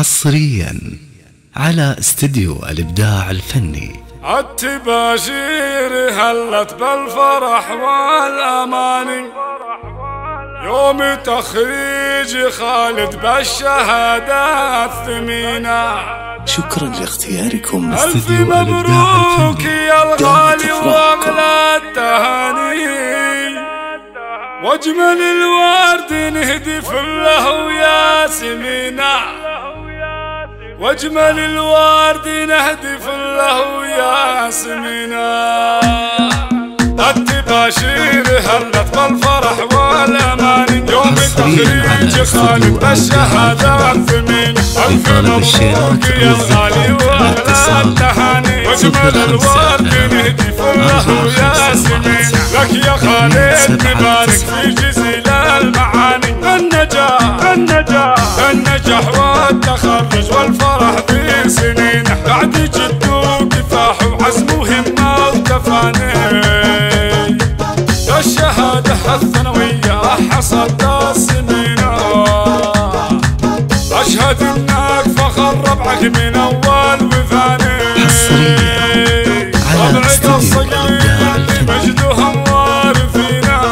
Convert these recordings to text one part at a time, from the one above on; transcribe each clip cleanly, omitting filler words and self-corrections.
حصريا على استديو الإبداع الفني. التباشير هلت بالفرح والأماني يوم تخريج خالد بالشهادات ثمينة. شكرا لاختياركم استديو الإبداع الفني. يا الغالي واغلى التهاني واجمل الورد نهدف له وياسمينة، واجمل الورد نهدف له ياسمينة. التباشير هلت بالفرح والامان يوم تخريج خالد بالشهادات ثمينة. الف مبروك يا الغالي واغلى التهاني واجمل الورد نهدف له ياسمينة. لك يا خالد نبارك في جزيل المعاني، النجاح والتخرج والفرح في سنينه. بعد جد وكفاح وعزم وهمه وتفاني الشهاده الثانويه حصلت السنينه. اشهد انك فخر ربعك من اول وثاني. ربعك الصقيل مجدهم وارثينا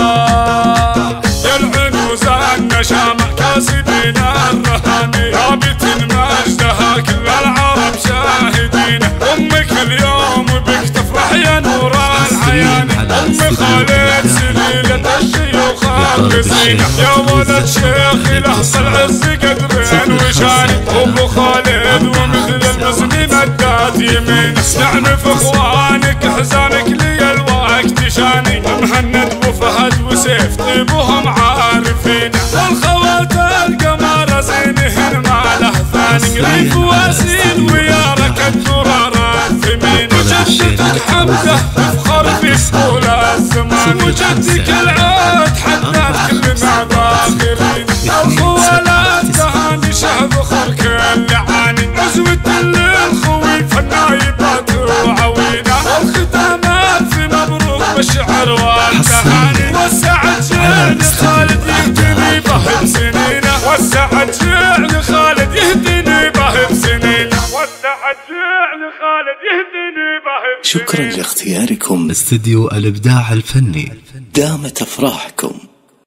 يا العنوز النشامه كاسبين الرهاني. رابط مجدها كل العرب شاهدينه. امك اليوم بك تفرح يا نور العيان. ام خالد سليلة الشيوخ القسينة يا ولد شيخ له العز قدرين وشاني. ابو خالد ومثل الحزن مدات يمين. نعنف اخوانك حزانك لي الوقت شاني. مهند وفهد وسيف طيبهم عارفين. والخوات القمر زينهن ما له ثاني. ريف واسيل ويا ركد درار الثمين. وجدتك حمده تفخر في طول الزمان. وجدتك العود حدات كلنا باخرين. الخوالات تهاني شهد خر كل عاني. عزوة للخوي فالنايبات وعوينه. والختامات في مبروك بالشعر والتهاني. وسعت جعل خالد يهدني به بسنينه. وسعت جعل خالد يهدني به بسنينه. وسعت جعل خالد يهدني به. شكرا لاختياركم استديو الإبداع الفني. دامت أفراحكم.